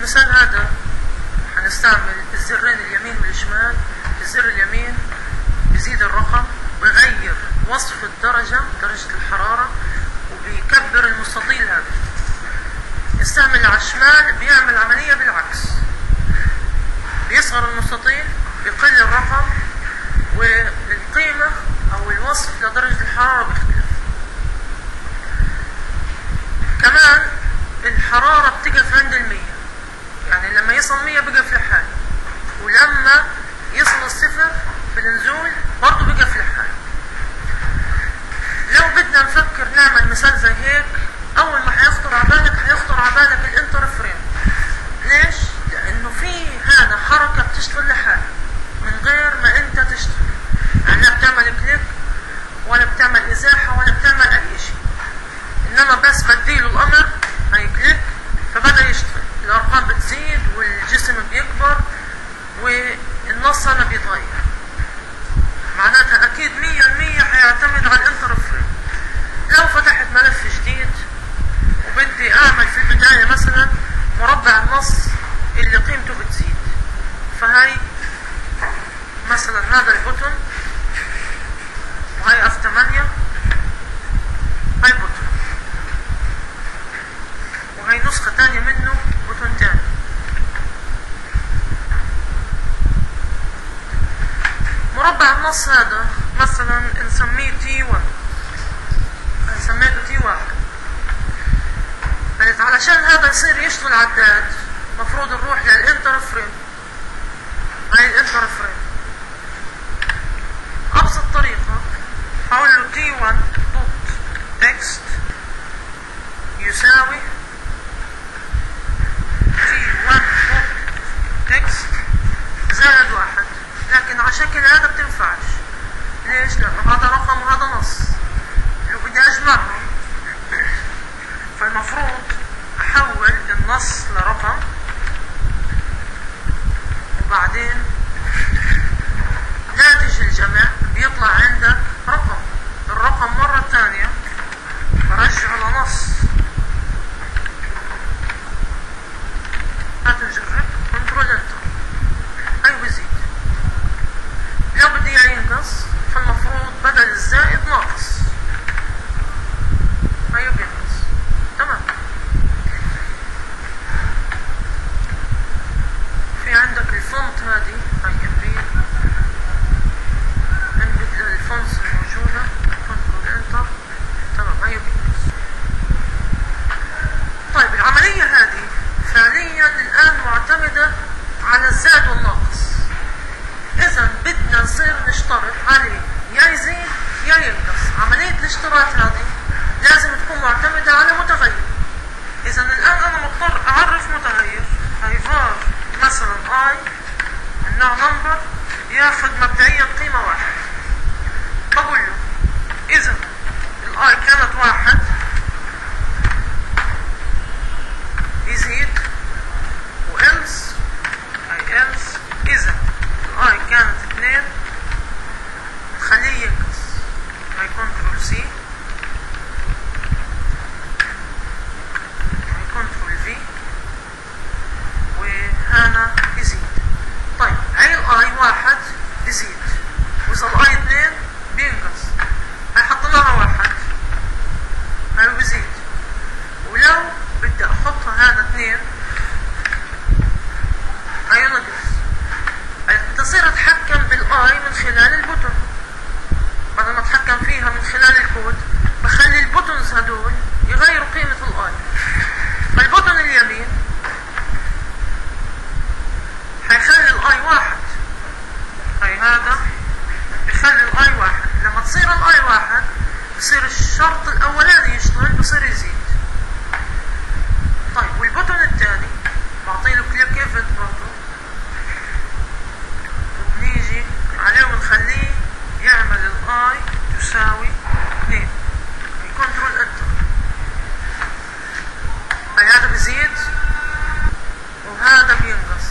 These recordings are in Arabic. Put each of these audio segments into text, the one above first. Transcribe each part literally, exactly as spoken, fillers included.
المثال هذا هنستعمل الزرين اليمين والشمال. الزر اليمين بيزيد الرقم ويغير وصف الدرجة درجة الحرارة وبيكبر المستطيل هذا. يستعمل على الشمال بيعمل عملية بالعكس، بيصغر المستطيل بيقل الرقم والقيمة أو الوصف لدرجة الحرارة بيختلف. كمان الحرارة بتقف عند المية، يعني لما يصل مية بيقف لحاله، ولما يصل الصفر في النزول برضه بيقف لحاله. لو بدنا نفكر نعمل مثال زي هيك، أول ما هيخطر على بالك هيخطر على بالك الانتر فريم. ليش؟ لأنه في هنا حركة بتشتغل لحالها من غير ما أنت تشتغل، يعني لا بتعمل كليك ولا بتعمل إزاحة ولا بتعمل أي شيء، إنما بس بديله الأمر هي كليك فبدأ يشتغل، الأرقام بتزيد والجسم بيكبر والنص هنا بيتغير. معناتها أكيد مية المية هيعتمد على الانتر فريم. لو فتحت ملف جديد وبدي أعمل في البداية مثلا مربع النص اللي قيمته بتزيد، فهي مثلا هذا البوتون وهي اف ثمانية، هاي بوتون، وهي نسخة تانية منه بوتون تاني. مربع النص هذا مثلا نسميه تي واحد، انا سميته تي واحد. قالت علشان هذا يصير يشتغل عداد مفروض نروح للانتر فريم. هاي الانتر فريم ابسط طريقة هقول له تي واحد دوت تكست يساوي تي واحد دوت تكست زائد واحد، لكن على شكل هذا بتنفعش. ليش؟ لأنه هذا رقم وهذا نص، لو بدي أجمعهم فالمفروض أحول النص لرقم وبعدين ناتج الجمع بيطلع عندك رقم، الرقم مرة ثانية برجعه لنص. هتنجرب كنترول انتر، أي بزيد. لو بدي ينقص فالمفروض بدل الزائد ناقص، أيوه بينقص. تمام. في عندك الفونت هذه هاي امبيد، انبت الفونتس الموجودة كنترول انتر. تمام أيوه بينقص. طيب العملية هذه فعليا الآن معتمدة على الزائد والناقص. إذا بدنا نصير نشترط عليه يا يزيد يا ينقص. عملية الاشتراط هذه لازم تكون معتمدة على متغير. إذا الآن أنا مضطر أعرف متغير، هي فار مثلا I النوع نمبر ياخذ مبدئيا قيمة واحد. بقول له إذا الآي كانت واحد يزيد، وإلس هي إلس إذا الآي كانت اثنين تخليه ينقص، هي كنترول سي، هي كنترول في، وهنا يزيد. طيب هي الآي واحد يزيد، وإذا الآي اثنين بينقص، هي حطيناها واحد هي بيزيد. ولو بدي أحطها هنا اثنين هي نقص. بتصير اتحكم بالاي من خلال البوتون، بدل ما اتحكم فيها من خلال الكود بخلي البوتونز هدول يغيروا قيمة الاي. فالبوتون اليمين هيخلي الاي واحد، هي هذا بيخلي الاي واحد. لما تصير الاي واحد بصير الشرط الاولاني يشتغل، بصير يزيد. طيب والبوتون الثاني بعطيله كليك ايفنت برضه، نيجي عليه ونخليه يعمل الاي تساوي اثنين، كنترول انتر. هاي هذا بيزيد وهذا بينقص.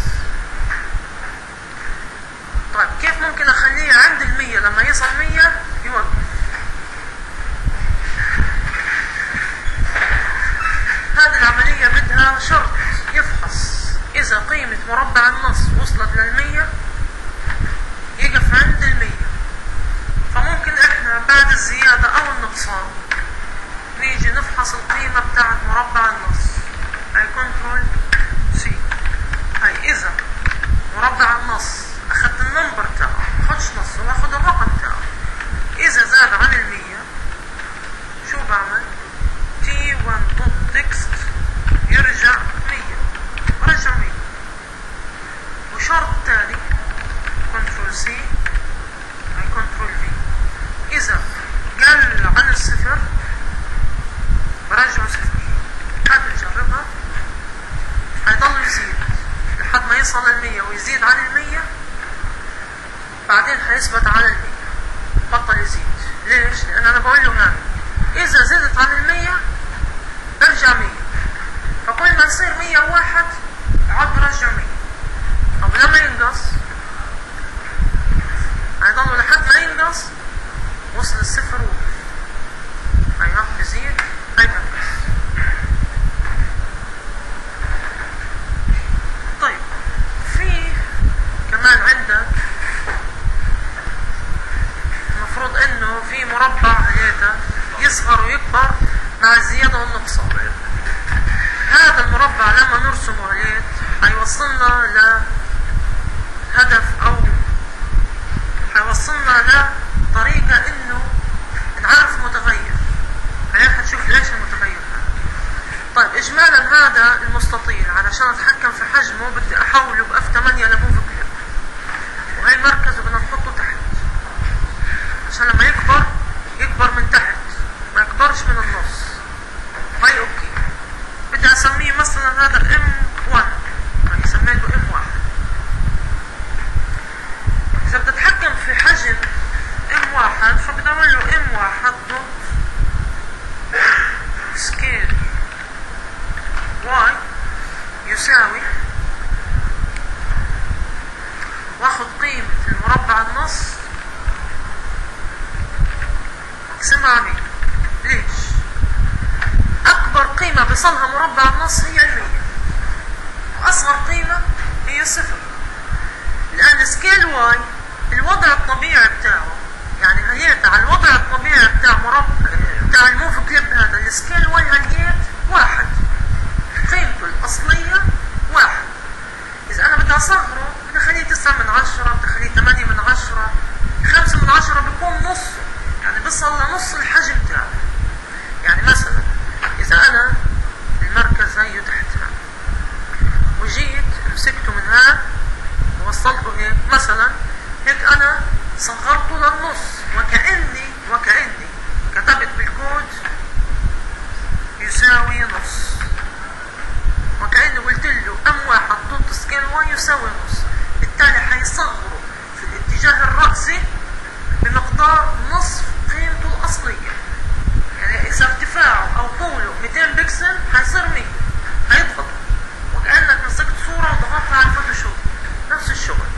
طيب كيف ممكن اخليه عند المية؟ لما يصل مية يوقف. هذه العملية بدها شرط يفحص إذا قيمة مربع النص وصلت للمية يقف عند المية. فممكن إحنا بعد الزيادة أو النقصان نيجي نفحص القيمة بتاعت مربع النص. هاي كنترول سي. هاي إذا مربع النص أخذت النمبر تاعه، ماخدش نص وأخذ الرقم تاعه، إذا زاد عن المية شو بعمل؟ تي واحد دوت تكست يرجع مية، برجع مية. وشرط تاني كنترول سي هاي كنترول في، إذا قل عن الصفر برجعه صفر. هاد نجربها. هيضل يزيد لحد ما يصل للمية ويزيد عن المية، بعدين هيثبت على المية بطل يزيد. ليش؟ لأن أنا بقول له هذا إذا زادت عن المية برجع مية، فكل ما يصير مية وواحد عاد برجع مية. طب لما ينقص هيضل لحد ما ينقص وصل الصفر وقف. هيروح يزيد هينقص. طيب في كمان عندك المفروض انه في مربع هيدا يصغر ويكبر مع الزيادة والنقصان. هذا المربع لما نرسمه هيك هيوصلنا لهدف او هيوصلنا لطريقة انه نعرف متغير. هيك هتشوف ليش المتغير هذا. طيب اجمالا هذا المستطيل علشان اتحكم في حجمه بدي احوله باف ثمانية لموف كليب، وهي المركز وبدنا نحطه تحت عشان لما يكبر يكبر من تحت ما يكبرش من النص. هاي اوكي. بدي اسميه مثلا هذا ام واحد، هاي سميته ام واحد. اذا بدي اتحكم في حجم ام واحد فبدي اعمل له ام واحد دوت سكيل واي يساوي، واخد قيمة المربع النص اقسمها على مية. ليش؟ اكبر قيمة بيصلها مربع النص هي المية، واصغر قيمة هي صفر. لان سكيل واي الوضع الطبيعي بتاعه، يعني هيئت على الوضع الطبيعي بتاع مربع بتاع الموف كليب هذا السكيل واي هيئت واحد، قيمته الاصلية واحد. اذا انا بدي اصغره بدي اخليه تسعة من عشرة، بدي اخليه ثمانية من عشرة، خمسة من عشرة بيكون نصه، يعني بيصل لنص الحجم تاعه. يعني مثلا اذا انا المركز هي تحت وجيت مسكته من هنا ووصلته هيك مثلا، هيك انا صغرته للنص، وكأني وكأني كتبت بالكود يساوي نص، وكأني قلت له ام واحد دوت سكيل واي يساوي نص. بالتالي حيصغره في الاتجاه الرأسي بمقدار نصف قيمته الأصلية. يعني إذا ارتفاعه أو طوله مئتين بكسل هيصير مية، هيضغط وكأنك مسكت صورة وضغطتها على الفوتوشوب، نفس الشغل.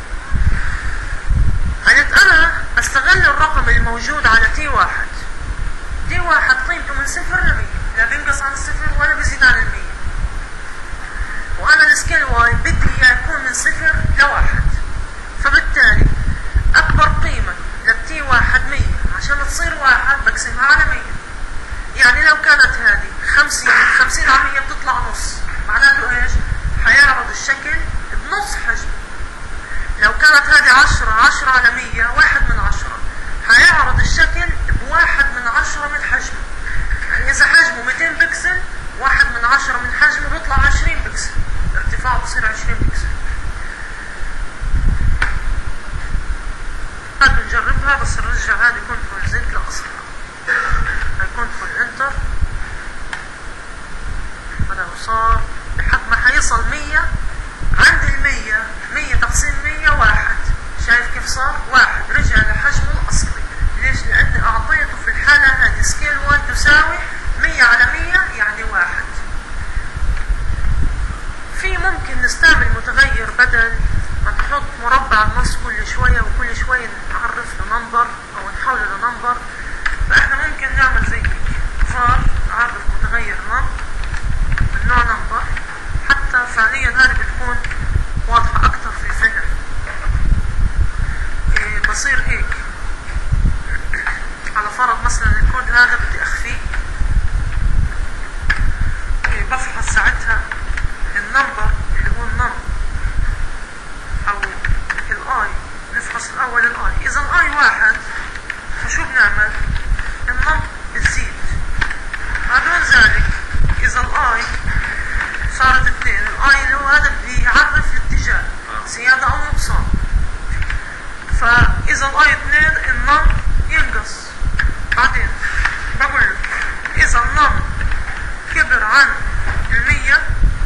قلت أنا أستغل الرقم الموجود على تي واحد. تي واحد قيمته من صفر لمية، لا بينقص عن الصفر ولا بيزيد عن المية. وأنا السكيل واي بدي يكون من صفر لواحد، فبالتالي أكبر قيمة للتي واحد مية عشان تصير واحد بقسمها على مية. يعني لو كانت هذه خمسين، خمسين على مية بتطلع نص، معناته ايش؟ حيعرض الشكل بنص حجمه. لو كانت هذه عشرة، عشرة على مية، واحد من عشرة، حيعرض الشكل بواحد من عشرة من حجمه. يعني إذا حجمه مئتين بكسل، واحد من عشرة من حجمه بيطلع عشرين بكسل، ارتفاعه بصير عشرين بكسل. هاد نجربها بس نرجع هذه كنترول زد لأصلها. هاي كنترول انتر. هذا صار لحد ما حيصل مية. عند المية، مية تقسيم مية واحد. شايف كيف صار؟ واحد رجع لحجمه الأصلي. ليش؟ لأني أعطيته في الحالة هذه سكيل واي تساوي مية على مية يعني واحد. في ممكن نستعمل متغير بدل ما نحط مربع النص كل شوية وكل شوية نعرف له نمبر أو نحوله لنمبر. فإحنا ممكن نعمل زي هيك، صار نعرف متغير نم من نوع نمبر. حتى فعليا هذه بتكون واضحة أكتر في الفهم. إيه بصير هيك، على فرض مثلا الكود هذا بدي أخفيه، إيه بفحص ساعتها النمبر اللي هو النم أو الآي، نفحص الأول الآي. إذا الآي واحد فشو بنعمل؟ النم بتزيد. بعدون ذلك إذا الآي صارت اثنين، الآي اللي هو هذا بيعرف الاتجاه زيادة أو نقصان، فإذا الآي اثنين النم ينقص. بعدين بقول له إذا النم كبر عن المية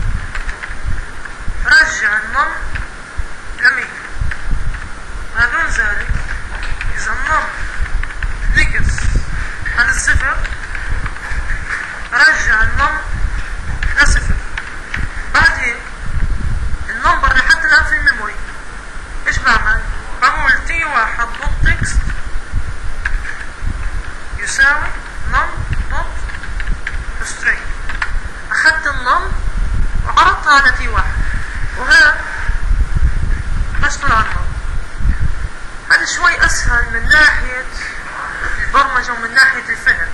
رجع النم لمية. بعدون ذلك إذا النم نقص عن الصفر رجع النم لصفر. بعدين النمبر اللي حتى الآن في الميموري ايش بعمل؟ بقول تي واحد دوت تكست يساوي نم دوت سترينج. اخذت النم وعرضتها على تي واحد وها بشتغل على النم. هذا شوي اسهل من ناحية البرمجة ومن ناحية الفهم.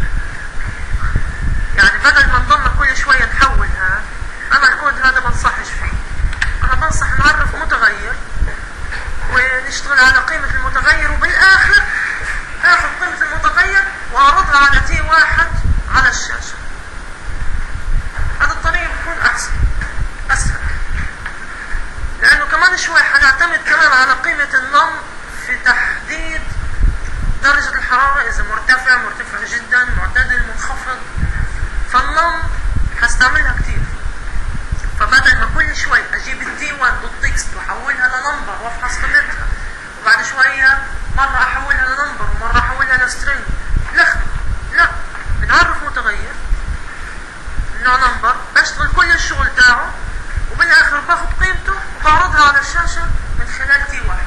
يعني بدل ما نضلنا كل شوية نحولها، أنا الكود هذا بنصحش فيه. أنا بنصح نعرف متغير ونشتغل على قيمة المتغير، وبالآخر آخذ قيمة المتغير وأعرضها على تي واحد على الشاشة. هذا الطريقة بتكون أحسن أسهل، لأنه كمان شوي حنعتمد كمان على قيمة النم في تحديد درجة الحرارة، إذا مرتفع مرتفع جدا معتدل منخفض. فالنم هستعملها كتير، فبدل ما كل شوي اجيب التي واحد دوت تكست واحولها لنمبر وافحص قيمتها، وبعد شوية مرة احولها لنمبر ومرة احولها لسترينج، لا لا بنعرف متغير انه نمبر، بشتغل كل الشغل تاعه وبالاخر باخد قيمته وبعرضها على الشاشة من خلال تي واحد.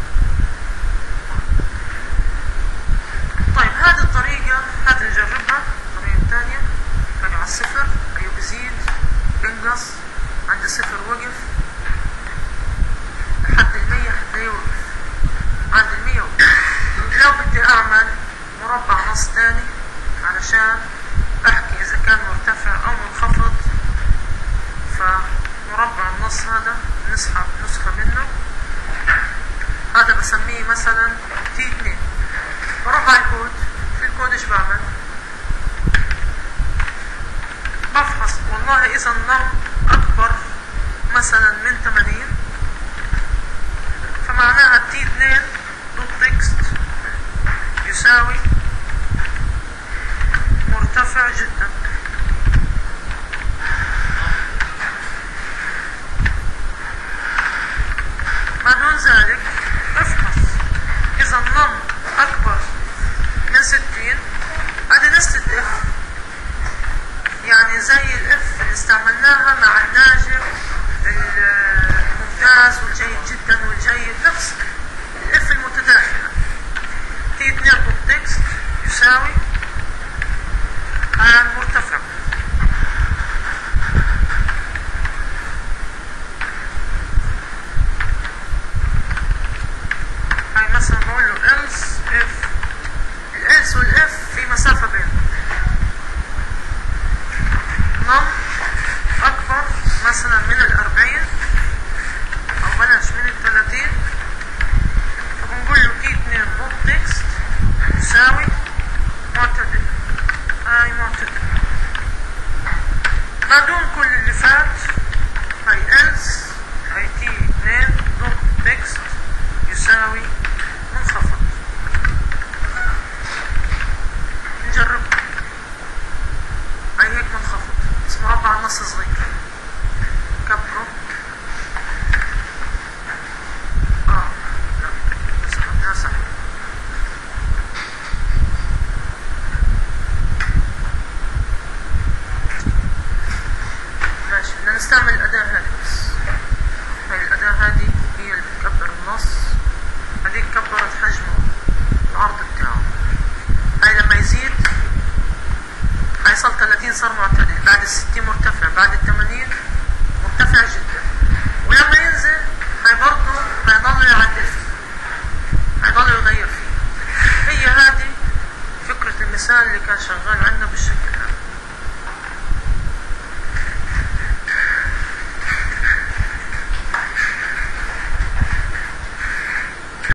طيب هذه الطريقة هذه نجربها. الطريقة الثانية كان على الصفر، أيوه بزيد بنقص عند الصفر وقف لحد المية حتى يوقف عند المية وقف. لو بدي أعمل مربع نص ثاني علشان أحكي إذا كان مرتفع أو منخفض، فمربع النص هذا نسحب نسخة منه، هذا بسميه مثلا تي اثنين. بروح على الكود، في الكود ايش بعمل؟ بفحص والله اذا النم اكبر مثلا من ثمانين فمعناها تي اثنين دوت تكست يساوي مرتفع جدا. بعد ذلك افحص اذا النم اكبر من ستين. هذه نسلة اف، يعني زي الاف اللي استعملناها مع الناجح الممتاز والجيد جدا والجيد، نفس الاف المتداخلة. تي اثنين دوت تكست يساوي المرتفع. هاي مثلا بقول له else if، الelse والاف في مسافة بينهم. نم اكبر مثلا من الاربعين او بلاش من الثلاثين، فبنقول له تي اثنين دوت تكست يساوي معتدل. هاي معتدل. بعدون كل اللي فات هاي else، هاي تي اثنين دوت تكست يساوي منخفض. نجربها. هاي هيك منخفض بس مربع النص صغير، كبره. اه لا بس بدنا صح. ماشي، بدنا نستعمل الأداة هذه بس. هاي الأداة هذه هي اللي بتكبر النص، هذيك كبرت حجمه العرض بتاعه. هاي لما يزيد هيصل ثلاثين صار معتدل، بعد الستين مرتفع، بعد الثمانين مرتفع المثال اللي كان شغال عندنا بالشكل